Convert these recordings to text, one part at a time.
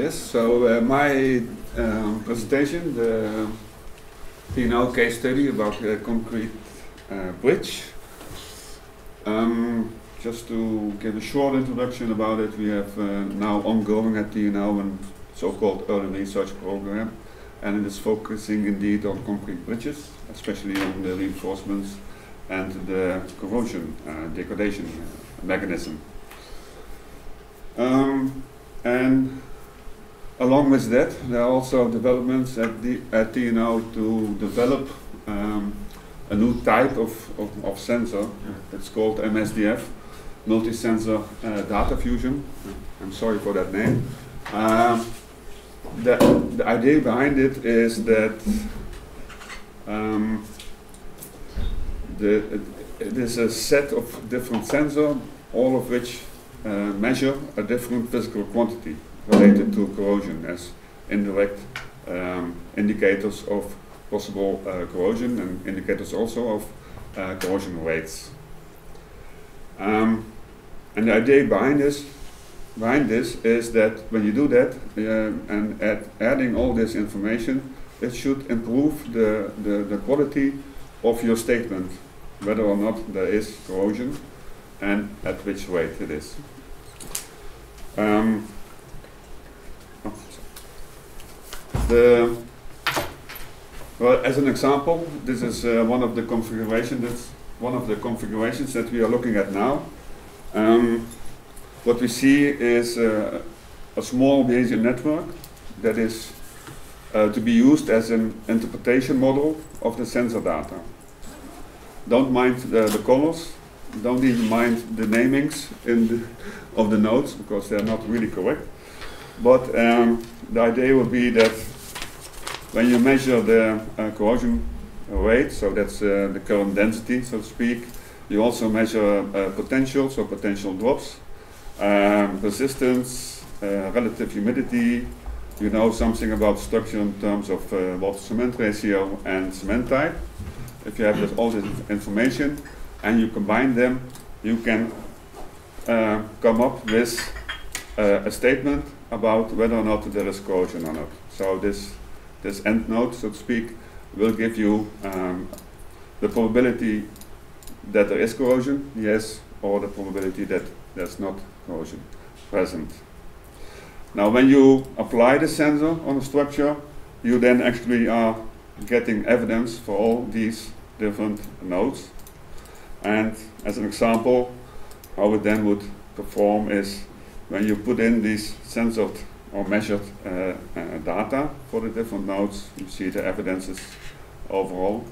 Yes, so my presentation, the P&L case study about a concrete bridge. Just to give a short introduction about it, we have now ongoing at TNO a so-called early research program, and it is focusing indeed on concrete bridges, especially on the reinforcements and the corrosion degradation mechanism. And along with that, there are also developments at TNO to develop a new type of sensor. It's called MSDF, multi-sensor data fusion. I'm sorry for that name. The idea behind it is that it is a set of different sensors, all of which measure a different physical quantity related to corrosion as indirect indicators of possible corrosion and indicators also of corrosion rates. And the idea behind this is that when you do that and adding all this information, it should improve the quality of your statement, whether or not there is corrosion and at which rate it is. Well, as an example, this is one of the configurations. That we are looking at now. What we see is a small Bayesian network that is to be used as an interpretation model of the sensor data. Don't mind the colors. Don't even mind the namings of the nodes, because they are not really correct. But the idea would be that when you measure the corrosion rate, so that's the current density, so to speak, you also measure potential, so potential drops, resistance, relative humidity. You know something about structure in terms of water-cement ratio and cement type. If you have all this information and you combine them, you can come up with a statement about whether or not there is corrosion or not. So this end node, so to speak, will give you the probability that there is corrosion, yes, or the probability that there's not corrosion present. Now when you apply the sensor on a structure, you then actually are getting evidence for all these different nodes. And as an example, how it then would perform is when you put in these censored or measured data for the different nodes, you see the evidences overall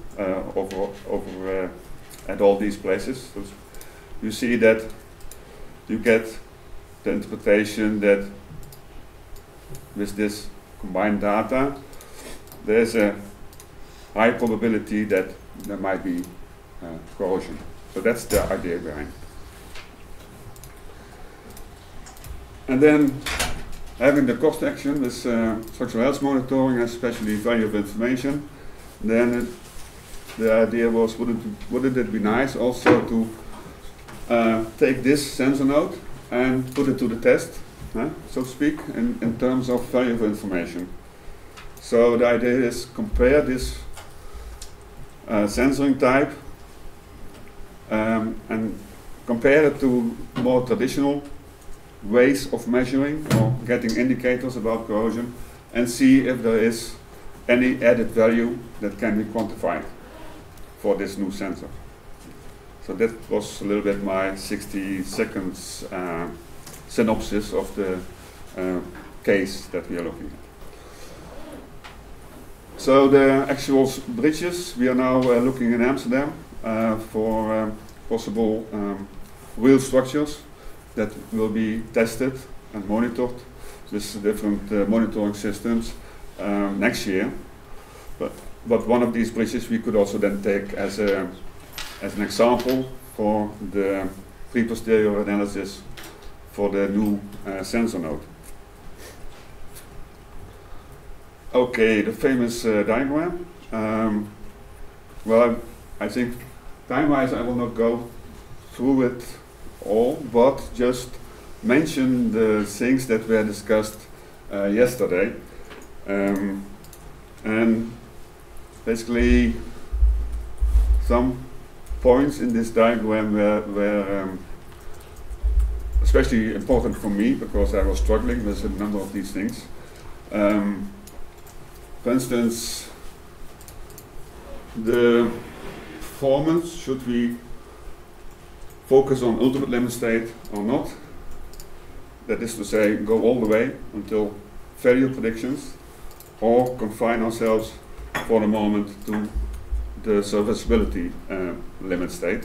at all these places. So you see that you get the interpretation that with this combined data, there's a high probability that there might be corrosion. So that's the idea behind it. And then having the cost action with structural health monitoring, especially value of information, then the idea was, wouldn't it be nice also to take this sensor node and put it to the test, so to speak, in terms of value of information. So the idea is compare this sensoring type and compare it to more traditional ways of measuring or getting indicators about corrosion, and see if there is any added value that can be quantified for this new sensor. So that was a little bit my 60 seconds synopsis of the case that we are looking at. So the actual bridges, we are now looking in Amsterdam for possible real structures that will be tested and monitored with different monitoring systems next year. But one of these bridges we could also then take as an example for the pre-posterior analysis for the new sensor node. Okay, the famous diagram. Well, I think time-wise I will not go through it all, but just mention the things that were discussed yesterday. And basically some points in this diagram were especially important for me because I was struggling with a number of these things. For instance, the performance, should we focus on ultimate limit state or not? That is to say, go all the way until failure predictions, or confine ourselves for the moment to the serviceability limit state.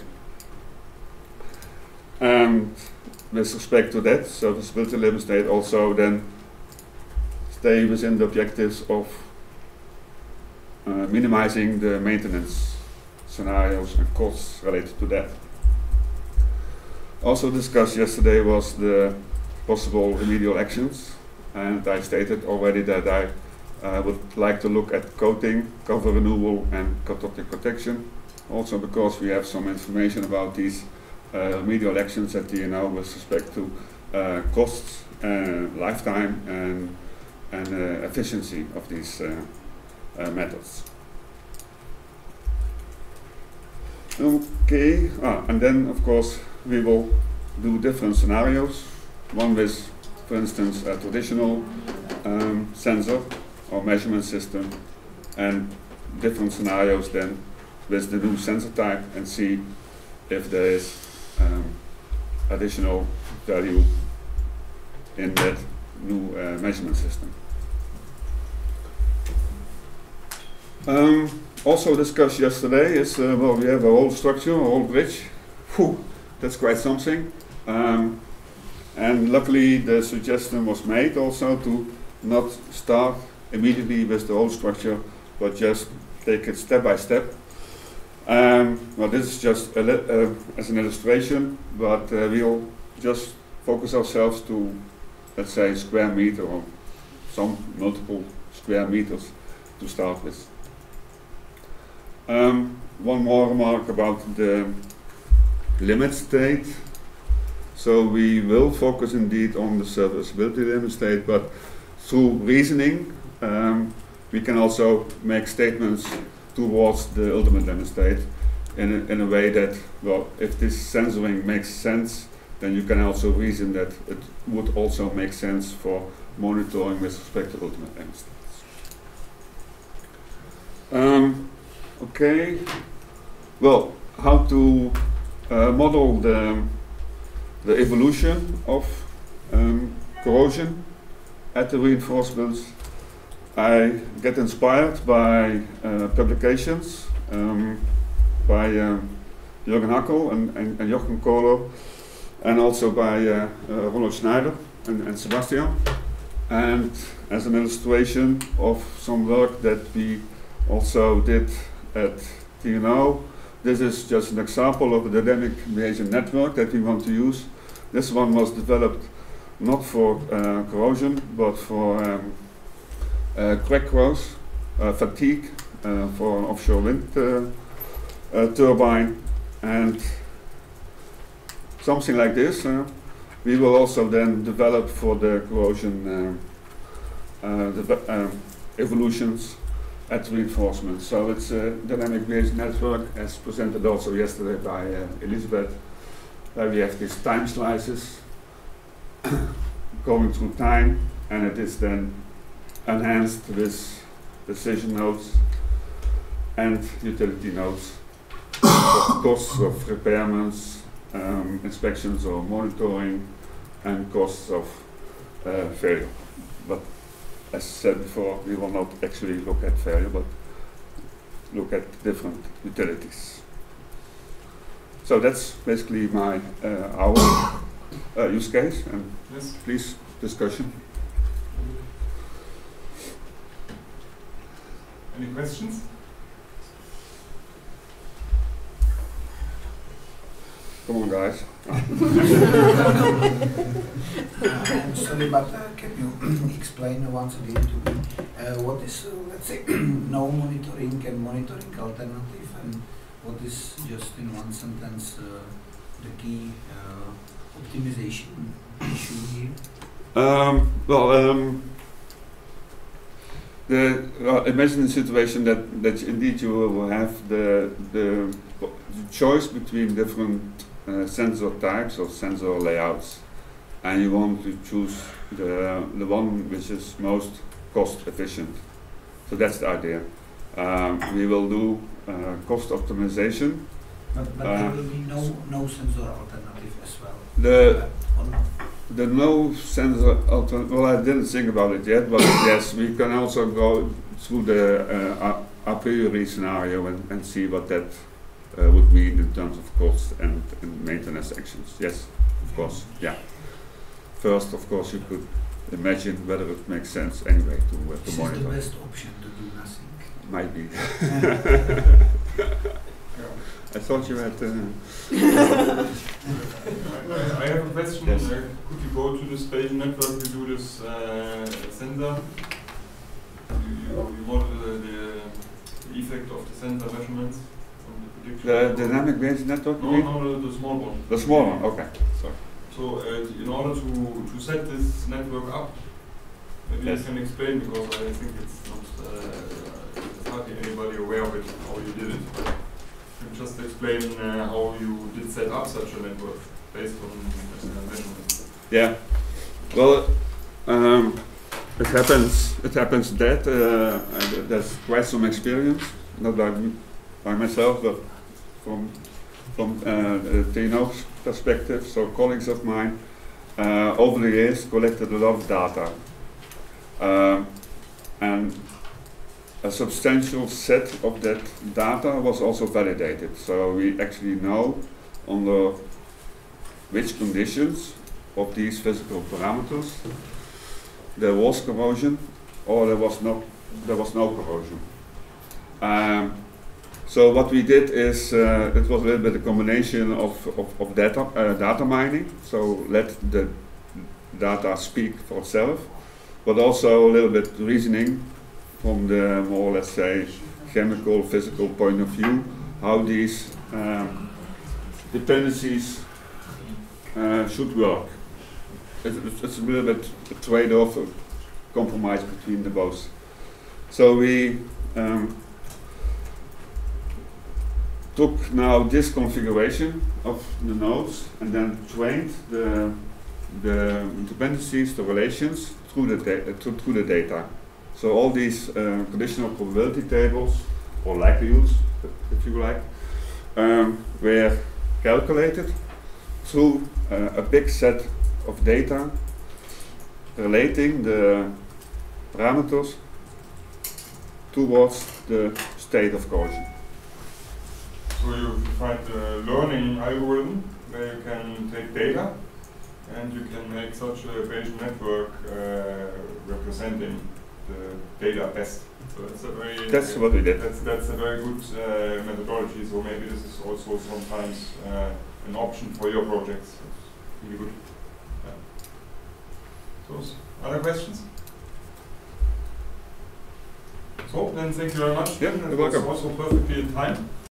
And with respect to that serviceability limit state, also then stay within the objectives of minimizing the maintenance scenarios and costs related to that. Also discussed yesterday was the possible remedial actions, and I stated already that I would like to look at coating, cover renewal and cathodic protection, also because we have some information about these remedial actions at DNO with respect to costs, lifetime and efficiency of these methods. Okay, and then of course we will do different scenarios. One with, for instance, a traditional sensor or measurement system, and different scenarios then with the new sensor type, and see if there is additional value in that new measurement system. Also discussed yesterday is, well, we have a whole structure, a whole bridge. Whew, that's quite something. And luckily the suggestion was made also to not start immediately with the whole structure, but just take it step by step. Well, this is just as an illustration, but we'll just focus ourselves to, let's say, square meter or some multiple square meters to start with. One more remark about the limit state. So we will focus indeed on the serviceability limit state, but through reasoning we can also make statements towards the ultimate limit state in a way that, well, if this sensoring makes sense, then you can also reason that it would also make sense for monitoring with respect to ultimate limit states. Okay, well, how to model the evolution of corrosion at the reinforcements. I get inspired by publications by Jürgen Hackel and Jochen Kohler, and also by Ronald Schneider and Sebastian. And as an illustration of some work that we also did at DNO, this is just an example of a dynamic behavior network that we want to use. This one was developed not for corrosion, but for crack growth, fatigue for an offshore wind turbine, and something like this. We will also then develop for the corrosion evolutions at reinforcement. So it's a dynamic behavior network, as presented also yesterday by Elizabeth, where we have these time slices going through time, and it is then enhanced with decision nodes and utility nodes of costs of repairments, inspections or monitoring, and costs of failure. But as said before, we will not actually look at failure, but look at different utilities. So that's basically my our use case, and yes, please discussion. Any questions? Come on, guys. I'm sorry, but can you explain once again to me what is, let's say, no monitoring and monitoring alternative, and what is, just in one sentence, the key optimization issue here? Imagine a situation that indeed you will have the choice between different sensor types or sensor layouts, and you want to choose the one which is most cost efficient. So that's the idea. We will do cost optimization. But there will be no sensor alternative as well. Or not? The no sensor alternative, well, I didn't think about it yet, but yes, we can also go through the a priori scenario and see what that would mean in terms of cost and maintenance actions. Yes, of course, yeah. First, of course, you could imagine whether it makes sense anyway to monitor. This is the best option to do nothing. Might be. I thought you had. I have a question. Yes. Could you go to the spatial network to do this sensor? You model the effect of the sensor measurements on the prediction. The dynamic range network? you mean? No, the small one. The small one, okay. Sorry. So in order to set this network up, maybe Yes. you can explain, because I think it's not hardly anybody aware of it, how you did it. Can you just explain how you did set up such a network based on measurements? Yeah. Well, it happens that there's quite some experience, not by myself, but from TNO's perspective. So colleagues of mine over the years collected a lot of data, and a substantial set of that data was also validated. So we actually know under which conditions of these physical parameters there was corrosion or there was no corrosion. So what we did is it was a little bit a combination of data mining. So let the data speak for itself, but also a little bit reasoning from the more, let's say, chemical, physical point of view, how these dependencies should work. It's a little bit a trade-off, a compromise between the both. So we took now this configuration of the nodes and then trained the dependencies, the relations through the data. So all these conditional probability tables, or likelihoods, if you like, were calculated through a big set of data relating the parameters towards the state of corrosion. So you find a learning algorithm where you can take data and you can make such a Bayesian network representing the data best. So that's what we did. That's a very good methodology. So maybe this is also sometimes an option for your projects. It's really good. Yeah. So other questions? So then thank you very much. Yeah, you're welcome. Also perfectly in time.